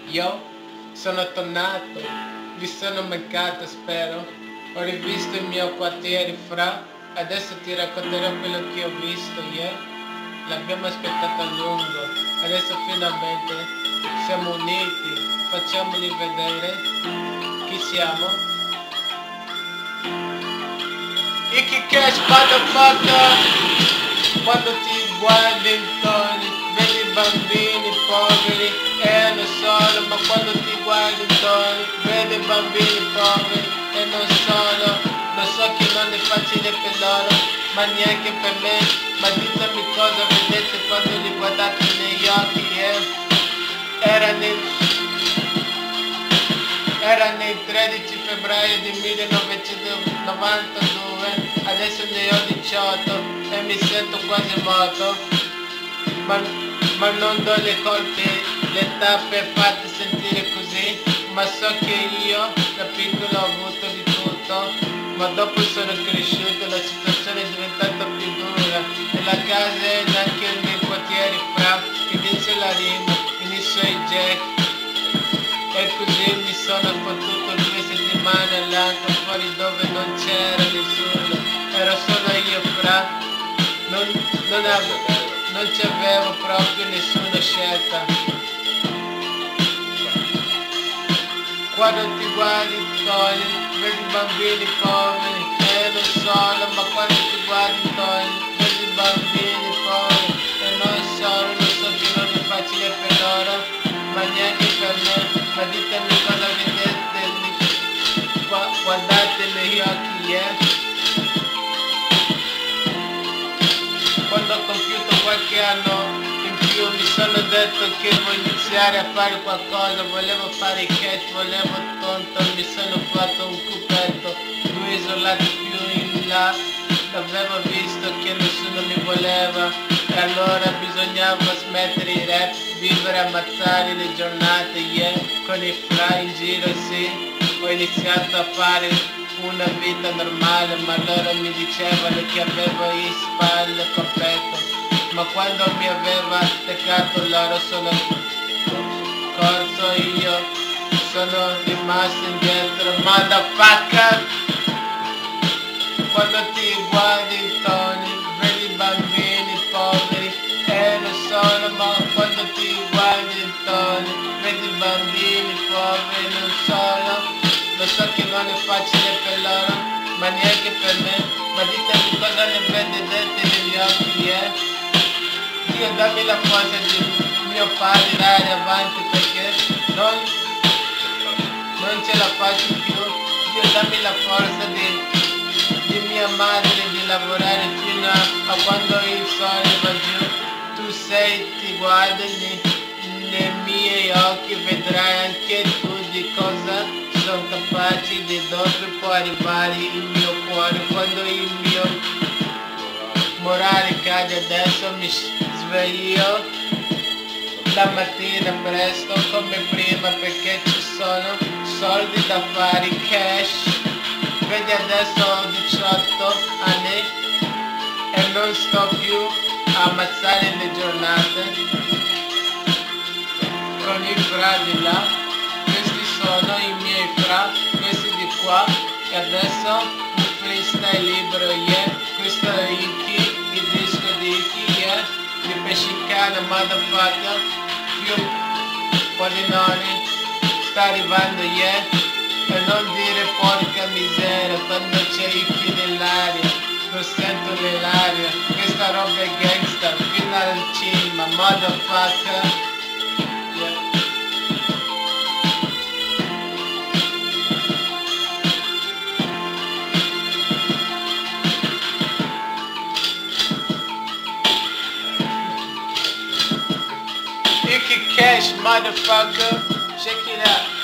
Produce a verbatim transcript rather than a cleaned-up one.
Io sono tornato, vi sono mancato spero, ho rivisto il mio quartiere fra, adesso ti racconterò quello che ho visto ieri, l'abbiamo aspettato a lungo, adesso finalmente siamo uniti, facciamoli vedere chi siamo. Iki Cash motherfucker! Quando ti guardi intorno, vedi bambini poveri e non solo, ma quando ti guardi intorno, vedi bambini poveri e non solo, lo so che non è facile per loro, ma neanche per me, ma ditemi cosa vedete quando li guardate negli occhi, eh? Era nel, era nel tredici febbraio del millenovecentonovantadue, adesso ne ho diciotto e mi sento quasi morto, ma, ma non do le colpe, l'età per farti sentire così, ma so che io da piccolo ho avuto di tutto, ma dopo sono cresciuto, la situazione è diventata più dura, e la casa e anche il mio quartiere fra, inizia la rima, inizia i jack, e così mi sono fottuto due settimane all'anca fuori dove non c'era nessuno, ero solo io fra. Non, non, avevo, non c'avevo proprio nessuna scelta. Quando ti guardi intorno, vedi bambini poveri e non solo, ma quando ti guardi intorno, vedi bambini poveri e non solo, lo so che non è facile per loro, ma neanche per me, ma ditemi cosa vedete, guardate negli occhi, eh? Quando ho compiuto qualche anno in più mi sono detto che volevo iniziare a fare qualcosa, volevo fare i catch, volevo tonto, mi sono fatto un cupetto, due isolati più in là, avevo visto che nessuno mi voleva e allora bisognava smettere i rap, vivere, ammazzare le giornate, yeah, con i fra in giro, sì, ho iniziato a fare una vita normale, ma loro mi dicevano che avevo in spalle completo, ma quando mi aveva attaccato loro sono corso, io sono rimasto indietro, motherfucker. Quando ti guardi intorno, vedi bambini poveri e non solo, ma quando ti guardi intorno, vedi bambini poveri e non solo, lo so che non è facile per loro, ma neanche per me, ma ditemi cosa ne vedete negli occhi, eh? Dio dammi la forza di mio padre andare avanti perché non, non ce la faccio più, Dio dammi la forza di, di mia madre di lavorare fino a, a quando il sole va giù, tu sei, ti guardi nei, nei miei occhi, vedrai anche tu di cosa sono capaci di dove può arrivare il mio cuore quando il mio morale cade. Adesso mi sveglio la mattina presto come prima perché ci sono soldi da fare, cash. Vedi, adesso ho diciotto anni e non sto più a ammazzare le giornate con i fratelli là. Sono i miei fra, questi di qua, e adesso un freestyle libero, yeah, questo è Iki, il disco di Iki, yeah, di Pescicana, motherfucker, più Polinoni, sta arrivando, yeah, e non dire porca miseria, quando c'è Iki nell'aria, lo sento nell'aria, questa roba è gangsta, fino al cima, motherfucker, yeah. Iki Cash, motherfucker, check it out.